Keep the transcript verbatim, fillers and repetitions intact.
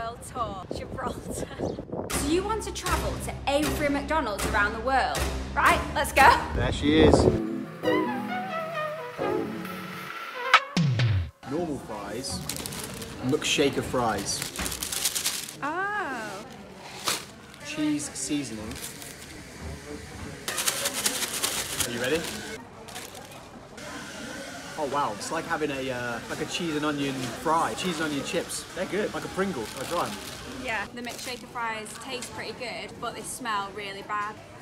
world tour, Gibraltar. So you want to travel to every McDonald's around the world, right? Let's go. There she is. Normal fries, McShaker fries. Oh. Cheese seasoning. Are you ready? Oh wow, it's like having a uh, like a cheese and onion fry, cheese and onion chips. They're good, like a Pringle. I try them. Yeah, the McShaker fries taste pretty good, but they smell really bad.